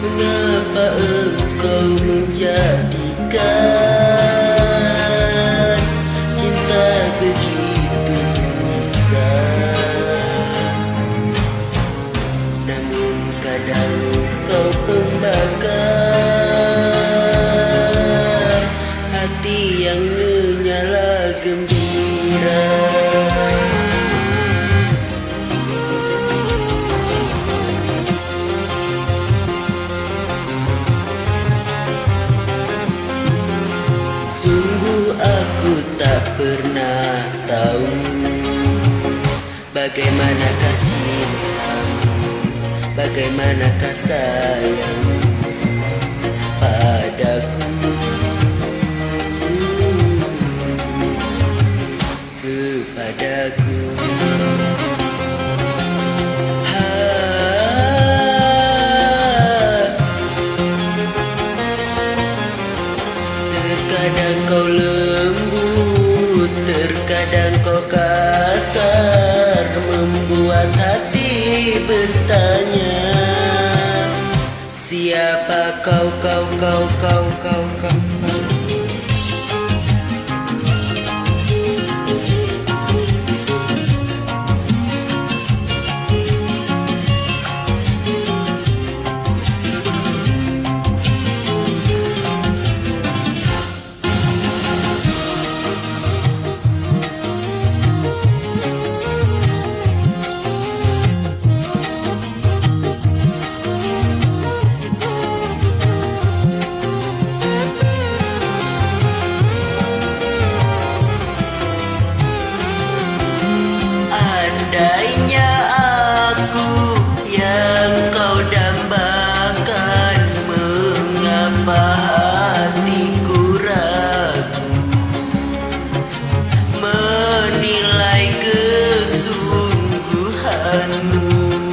Mengapa engkau menjadikan cinta begitu menyiksa? Namun kadang kau pembakar hati yang menyala gembira. Sungguh aku tak pernah tahu bagaimanakah cintamu, bagaimanakah sayangmu padaku. Kepadaku terkadang kau lembut, terkadang kau kasar, membuat hati bertanya, siapa kau? Andainya aku yang kau dambakan, mengapa hatiku ragu menilai kesungguhanmu?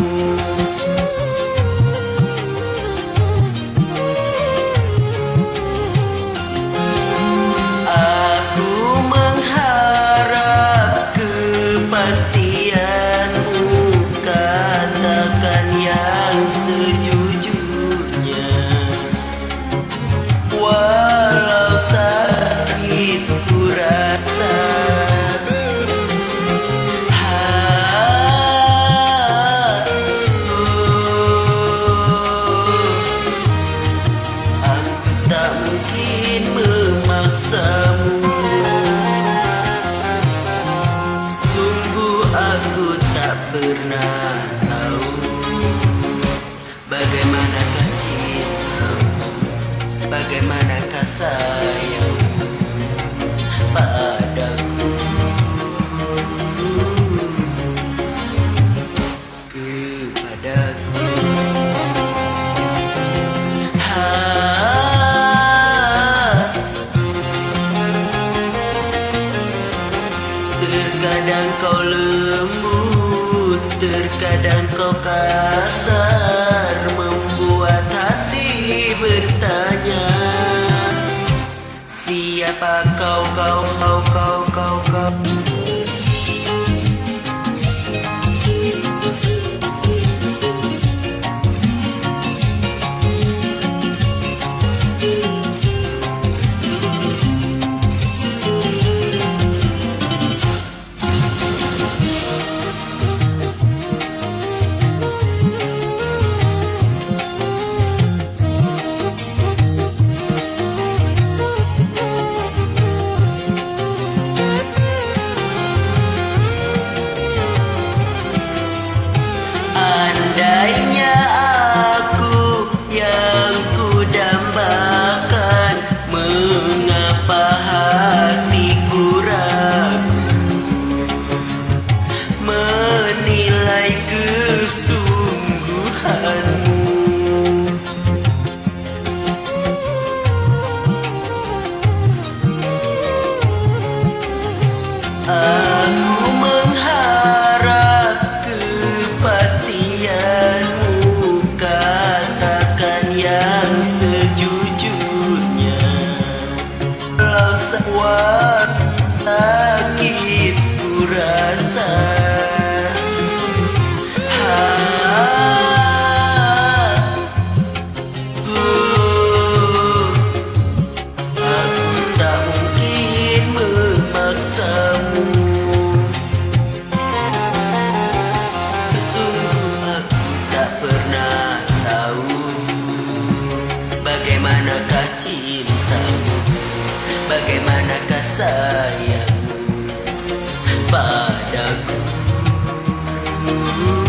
Aku mengharap kepastianmu, katakan yang sejujurnya, walau sakit ku rasa. Aku tak mungkin memaksamu. Aku tak pernah tahu bagaimanakah cintamu, bagaimanakah sayangmu padaku. Kepadaku terkadang kau lembut, terkadang kau kasar, membuat hati bertanya, siapa kau? Bagaimanakah cintamu, bagaimanakah sayangmu padaku.